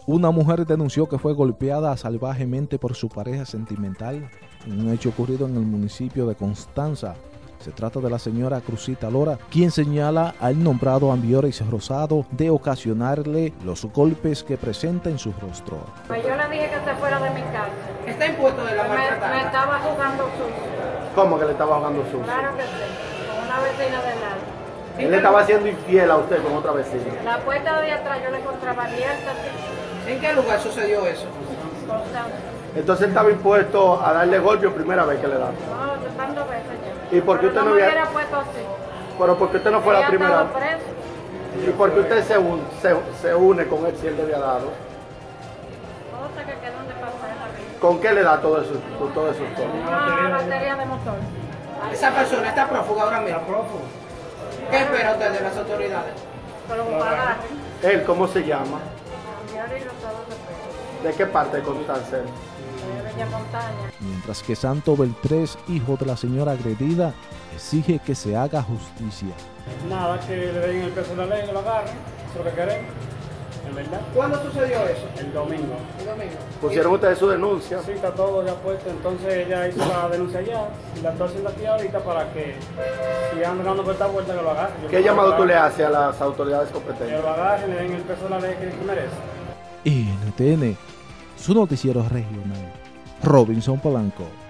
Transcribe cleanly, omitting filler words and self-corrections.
Una mujer denunció que fue golpeada salvajemente por su pareja sentimental en un hecho ocurrido en el municipio de Constanza. Se trata de la señora Cruzita Lora, quien señala al nombrado Ambioris Rosado de ocasionarle los golpes que presenta en su rostro. Pues yo le dije que se fuera de mi casa. ¿Está impuesto de la maltratada? Me estaba jugando sucio. ¿Cómo que le estaba jugando sucio? Claro que sí, con una vecina de lado. Él le estaba haciendo infiel a usted con otra vecina. La puerta de atrás yo la encontraba abierta. ¿En qué lugar sucedió eso? Constanza. Entonces él estaba impuesto a darle golpe o primera vez que le da. No, tantas veces ya. ¿Y por qué Pero usted no me había- hubiera puesto así. Pero ¿por qué usted no fue la Ella primera estaba vez? presa. ¿Y por qué usted se une con él si él le había dado? Cosa que quedó de pasar en la vida. ¿Con qué le da todo eso? Todo eso? Una batería de motor. Esa persona está prófuga ahora mismo. ¿Qué espera usted de las autoridades? Pero pagar. ¿Él cómo se llama? Ambioris Rosado de Pérez. ¿De qué parte de Constanza? De Bella Montaña. Mientras que Santo Beltrés, hijo de la señora agredida, exige que se haga justicia. Nada, que le den el peso de la ley, que lo agarren, eso es lo que queremos, en verdad. ¿Cuándo sucedió eso? El domingo. El domingo. ¿Pusieron ustedes su denuncia? Sí, está todo ya puesto, entonces ella hizo la denuncia ya, y la estoy haciendo aquí ahorita para que sigan dando por esta vuelta que lo agarren. ¿Qué llamado tú le haces a las autoridades Que competentes? lo agarren, le den el peso de la ley que merece. NTN, su noticiero regional. Robinson Polanco.